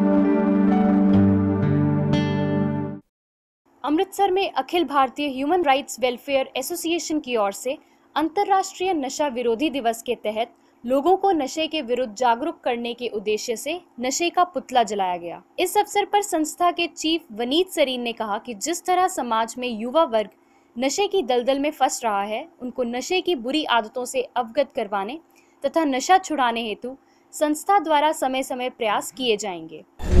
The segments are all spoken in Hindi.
अमृतसर में अखिल Bharatiya human rights welfare association की ओर से अंतर्राष्ट्रीय नशा विरोधी दिवस के तहत लोगों को नशे के विरुद्ध जागरूक करने के उद्देश्य से नशे का पुतला जलाया गया। इस अवसर पर संस्था के चीफ वनीत सरीन ने कहा कि जिस तरह समाज में युवा वर्ग नशे की दलदल में फंस रहा है, उनको नशे की बुरी आदतों से अवगत करवाने तथा नशा छुड़ाने हेतु संस्था द्वारा समय समय प्रयास किए जाएंगे।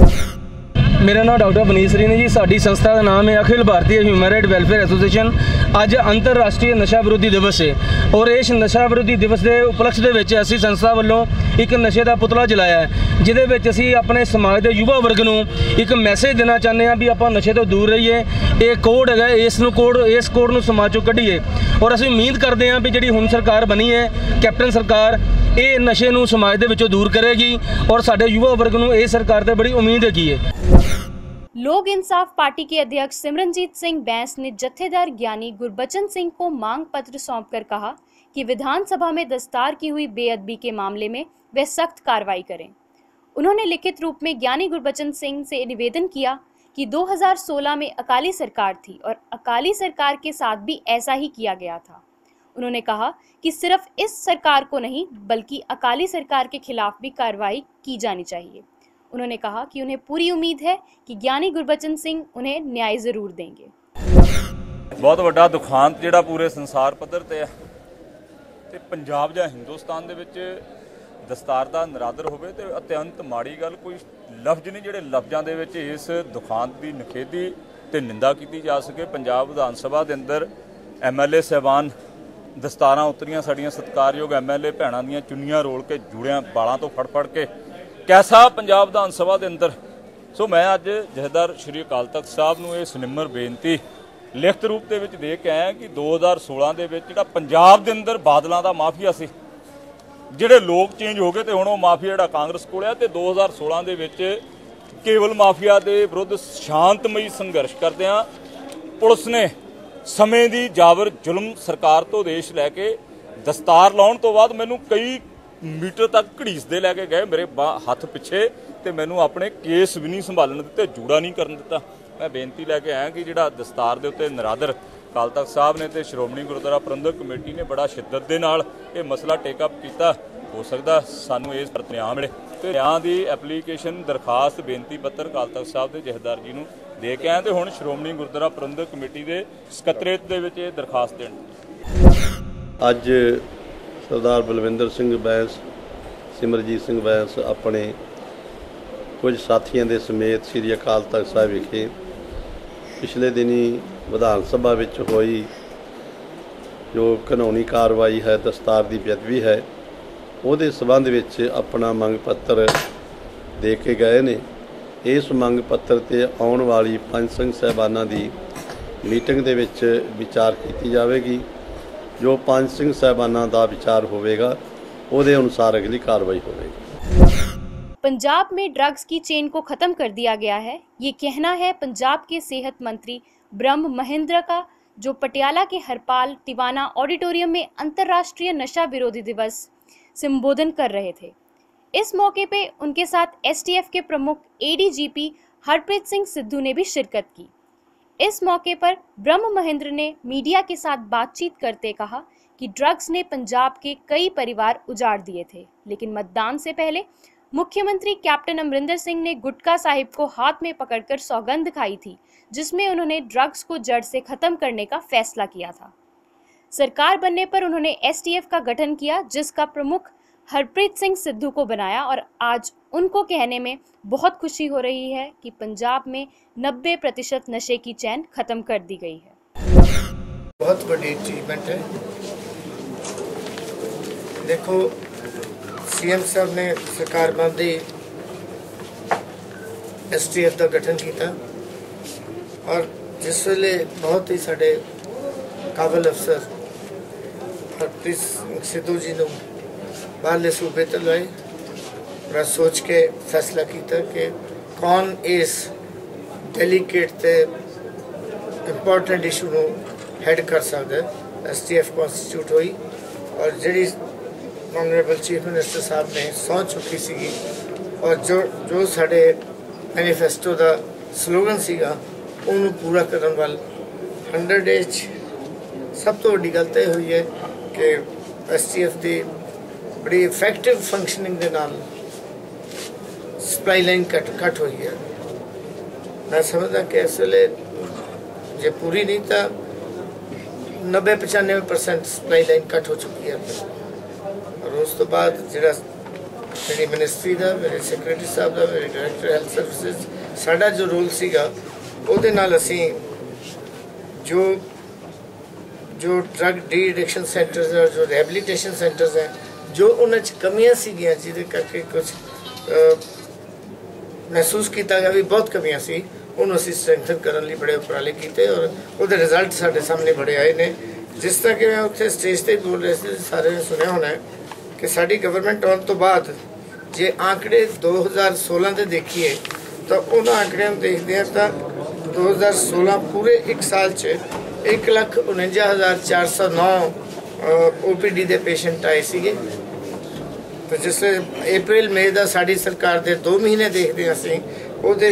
मेरा नाम डॉक्टर वनीत सरीन है जी। साडी संस्था का नाम है Akhil Bharatiya human right welfare association. अज अंतरराष्ट्रीय नशा विरोधी दिवस है और इस नशा विरोधी दिवस के उपलक्ष्य दे विच असीं संस्था वालों एक नशे का पुतला जलाया है, जिहदे विच असीं अपने समाज के युवा वर्ग नूं एक मैसेज देना चाहते हैं भी आपां नशे तो दूर रहीए। ये कोड है, इस कोड नूं समाज चों कढीए और असीं उम्मीद करते हैं भी जिहड़ी हुण सरकार बनी है, कैप्टन सरकार, ये नशे नूं समाज दे विचों दूर करेगी और साडे युवा वर्ग नूं इस सरकार ते बड़ी उम्मीद हैगी है। लोक इंसाफ पार्टी के अध्यक्ष सिमरनजीत सिंह बैंस ने जत्थेदार ज्ञानी गुरबचन सिंह को मांग पत्र सौंपकर कहा कि विधानसभा में दस्तार की हुई बेअदबी के मामले में वे सख्त कार्रवाई करें। उन्होंने लिखित रूप में ज्ञानी गुरबचन सिंह से निवेदन किया कि 2016 में अकाली सरकार थी और अकाली सरकार के साथ भी ऐसा ही किया गया था। उन्होंने कहा कि सिर्फ इस सरकार को नहीं बल्कि अकाली सरकार के खिलाफ भी कार्रवाई की जानी चाहिए। उन्होंने कहा कि उन्हें पूरी उम्मीद है कि ज्ञानी गुरबचन सिंह उन्हें न्याय जरूर देंगे। बहुत वड्डा दुखांत जिहड़ा पूरे संसार पद्धर ते है ते पंजाब जां हिंदुस्तान दे विच दस्तार दा नरादर होवे ते अत्यंत माड़ी गल। कोई लफ्ज़ नहीं जिहड़े लफ्ज़ां दे विच इस दुखांत दी निखेधी ते निंदा कीती जा सके। पंजाब विधान सभा दे अंदर MLA साहबान दस्तारां उतरियां, साड़ियां सत्कारयोग MLA भैणां दीयां चुन्नियां रोल के जुड़ियां बालां तो फड़ के कैसा पंजाब विधान सभा के अंदर। सो मैं अज जथेदार श्री अकाल तख्त साहब नूं इह सुनिमर बेनती लिखत रूप दे विच दे के आया कि 2016 दे विच जिहड़ा पंजाब दे अंदर बादलों का माफिया सी, जिहड़े लोग चेंज हो गए तो हुण ओह माफिया जिहड़ा कांग्रेस कोल है ते 2016 दे विच केवल माफिया के विरुद्ध शांतमई संघर्ष करदिआं पुलिस ने समय की जाबर जुल्म सरकार तो देश लैके दस्तार लाउण तो बाद मैनूं कई मीटर तक घड़ीसदे लैके गए, मेरे हथ पिछे तो मैनू अपने केस भी नहीं संभालन दिते, जूड़ा नहीं करन दिता। मैं बेनती लैके आया कि जिहड़ा दस्तार दे उत्ते नरादर अकाल तख्त साहब ने तो श्रोमणी गुरुद्वारा प्रबंधक कमेटी ने बड़ा शिद्दत दे नाल ये मसला टेकअप किया। हो सकता सानू इस पर न्याय मिले तो न्याय की एप्लीकेशन दरखास्त बेनती पत्र अकाल तख्त साहब के जथेदार जी नूं दे के आए तो हुण श्रोमणी गुरुद्वारा प्रबंधक कमेटी के सकत्रेत दे विच दरखास्त देण। अज सरदार बलविंदर सिंह बैंस, सिमरजीत सिंह बैंस अपने कुछ साथियों के समेत श्री अकाल तख्त साहिब विखे पिछले दिनी विधान सभा विच होई जो कानूनी कार्रवाई है, दस्तार की बेअदबी है, उहदे संबंध विच अपना मंग पत्र दे के गए ने। इस मंग पत्र ते आउण वाली पंच संघ साहिबानां दी मीटिंग दे विच विचार की जाएगी। जो पंच सिंह साहिबानां दा विचार होवेगा उहदे अनुसार अगली कार्रवाई होवेगी। पंजाब में ड्रग्स की चेन को खत्म कर दिया गया है, ये कहना है पंजाब के सेहत मंत्री ब्रह्म महेंद्र का, जो पटियाला के हरपाल टिवाना ऑडिटोरियम में अंतर्राष्ट्रीय नशा विरोधी दिवस संबोधन कर रहे थे। इस मौके पे उनके साथ STF के प्रमुख ADGP हरप्रीत सिंह सिद्धू ने भी शिरकत की। इस मौके पर ब्रह्म महेंद्र ने मीडिया के साथ बातचीत करते कहा कि ड्रग्स ने पंजाब के कई परिवार उजाड़ दिए थे, लेकिन मतदान से पहले मुख्यमंत्री कैप्टन अमरिंदर सिंह ने गुटका साहिब को हाथ में पकड़कर सौगंध खाई थी, जिसमें उन्होंने ड्रग्स को जड़ से खत्म करने का फैसला किया था। सरकार बनने पर उन्होंने STF का गठन किया, जिसका प्रमुख हरप्रीत सिंह सिद्धू को बनाया और आज उनको कहने में बहुत खुशी हो रही है कि पंजाब में 90% नशे की चैन खत्म कर दी गई है। बहुत बड़ी अचीवमेंट है। देखो CM साहब ने सरकार बनदी STF का गठन किया और जिस वेले बहुत ही साढ़े काबिल अफसर हरप्रीत सिंह सिद्धू जी ने बाहरले सूबे तो लाए और सोच के फैसला किया कि कौन इस डेलीकेट ते इंपॉर्टेंट इशू को हैड कर सकता है। STF कॉन्स्टिट्यूट हुई और जी ऑनरेबल चीफ मिनिस्टर साहब ने सौं चुकी सी और जो साढ़े मैनीफेस्टो का स्लोगन सीगा उन्होंने पूरा करने वाल 100 डेज सब तो वड्डी गल तो हुई है कि STF की बड़ी इफेक्टिव फंक्शनिंग के नाल सप्लाई लाइन कट हुई है। मैं समझदा कि इस वे जे पूरी नहीं तो 90-95% सप्लाई लाइन कट हो चुकी है। और उस तो बाद जिहड़ा मेरी मिनिस्ट्री का, मेरे सैक्रटरी साहब का, मेरे डायरैक्टर हैल्थ सर्विसेज, साडा जो रोल सीगा उहदे नाल असीं जो ड्रग डी एडिक्शन सेंटर्स और जो रिहैबिलिटेशन सेंटर्स हैं जो उन्हें कमियां सीगियां जिहदे करके कुछ महसूस किया गया भी बहुत कमियां सी उन्होंने असीं स्ट्रैंथन करने लिए बड़े उपराले किए और उहदे रिजल्ट साडे सामने बड़े आए ने। जिस तरह कि मैं उत्थे स्टेज पर बोल रहे थे सारे ने सुनिया होना है कि साडी गवर्नमेंट आने तो बाद जे आंकड़े 2016 के देखिए तो उन्होंने आंकड़े देखते हैं तो 2016 पूरे एक साल 1,49,409 OPD के पेशेंट आए थे। तो जिसले अप्रैल मई का साड़ी सरकार के 2 महीने देखते हैं असीं उहदे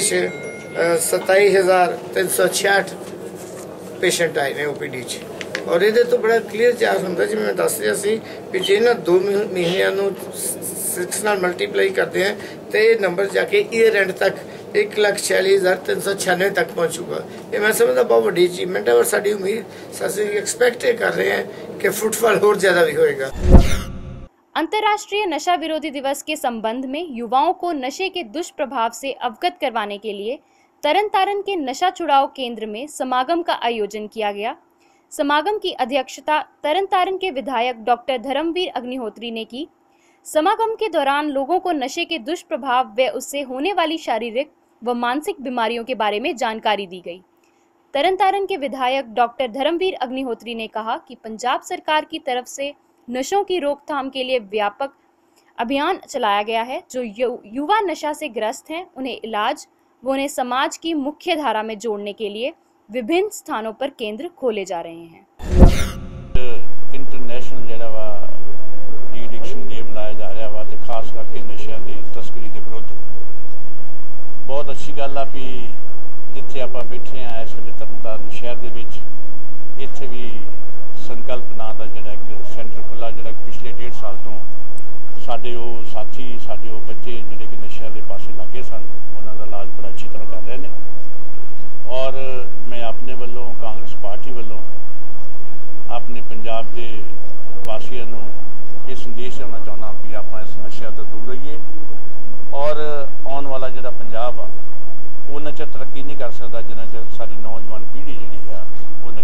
27,366 पेशेंट आए ने OPD और ये तो बड़ा क्लीयर चार्ज होंगे जिवें मैं दस रहा सी भी जे इन्हां 2 महीनों 6 नाल मल्टीप्लाई करते हैं तो ये नंबर जाके ईयर एंड तक 1,46,396 तक पहुँचूगा। ये मैं समझदा बहुत बड़ी अचीवमेंट है और साड़ी उम्मीद असीं एक्सपैक्ट कर रहे हैं कि फुटफॉल और ज़्यादा भी होएगा। अंतर्राष्ट्रीय नशा विरोधी दिवस के संबंध में युवाओं को नशे के दुष्प्रभाव से अवगत करवाने के लिए तरनतारन के नशा छुड़ाओ केंद्र में समागम का आयोजन किया गया। समागम की अध्यक्षता तरनतारन के विधायक डॉक्टर धर्मवीर अग्निहोत्री ने की। समागम के दौरान लोगों को नशे के दुष्प्रभाव व उससे होने वाली शारीरिक व मानसिक बीमारियों के बारे में जानकारी दी गई। तरनतारन के विधायक डॉक्टर धर्मवीर अग्निहोत्री ने कहा कि पंजाब सरकार की तरफ से नशों की रोकथाम के लिए व्यापक अभियान चलाया गया है। जो युवा नशा से ग्रस्त हैं उन्हें इलाज व उन्हें समाज की मुख्य धारा में जोड़ने के लिए विभिन्न स्थानों पर केंद्र खोले जा रहे हैं। इंटरनेशनल जिहड़ा वा डी एडिक्शन डे मनाया जा रहा वा ते खास करके नशिਆਂ ਦੀ तस्करी के विरुद्ध बहुत अच्छी गल आ भी जिथे आप बैठे हैं इस वे तरनताਰਨ शहर के इत्थे भी संकल्प नाम का जिहड़ा एक सेंटर खुला जिहड़ा पिछले 1.5 साल तो साडे वो साथी साडे वो बच्चे जिहड़े कि नशिਆਂ के पासे लागे सन उन्हां दा इलाज बड़ा अच्छी तरह कर रहे हैं। और मैं अपने वालों कांग्रेस पार्टी वालों अपने पंजाब के वासियों को ये संदेश देना चाहना कि आप इस नशे तो दूर रहिए और आने वाला जो पंजाब आ वो चर तरक्की नहीं कर सकता जिन्ना चर सारी नौजवान पीढ़ी जी है वो